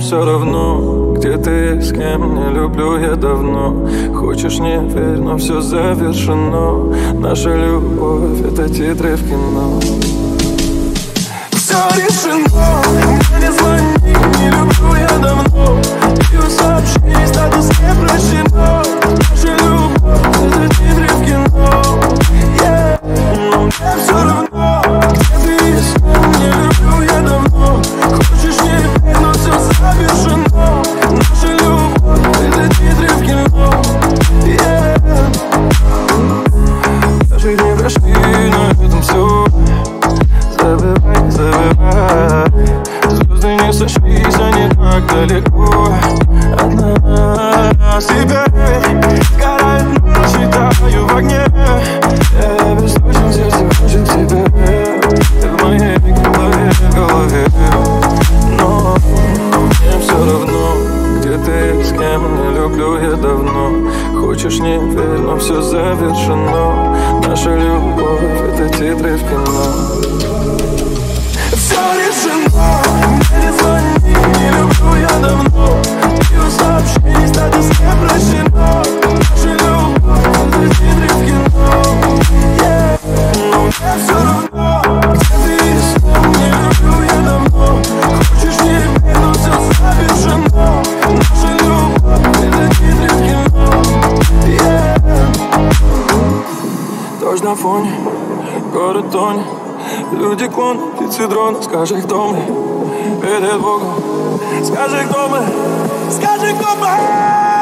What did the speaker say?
все равно, где ты, с кем, не люблю я давно. Хочешь, не верь, но все завершено. Наша любовь — это титры в кино. Все решено, мне не звони, не люблю я давно. Ее сообщений, статус не прощено. Наша любовь — это титры в кино. Но мне все равно, где ты и с кем, не люблю я давно. Хочешь, не верь, но все завершено. Наша любовь — это титры в кино. Даже не прошли, на этом все. Забывай, забывай. Звезды не сошлись, они так далеко от нас. Тебя сгорает ночь, летаю в огне. Я беспечен, сердце хочет тебя. Ты в моей голове. Но мне все равно, где ты, с кем, не люблю я давно. Хочешь, не верь, но все завершено. Наша любовь — это титры в кино. Все решено, мне не звони, не люблю я давно. Ее сообщений, статус не прощено. Наша любовь — это титры в кино. Но мне все равно, где ты и с кем, не люблю я давно. Хочешь, не верь, но все завершено. Наша любовь — это титры в кино. Дождь на фоне, город тонет. Люди клон, птицы дрон. Скажи, кто мы перед Богом. Скажи, кто мы. Скажи, кто мы.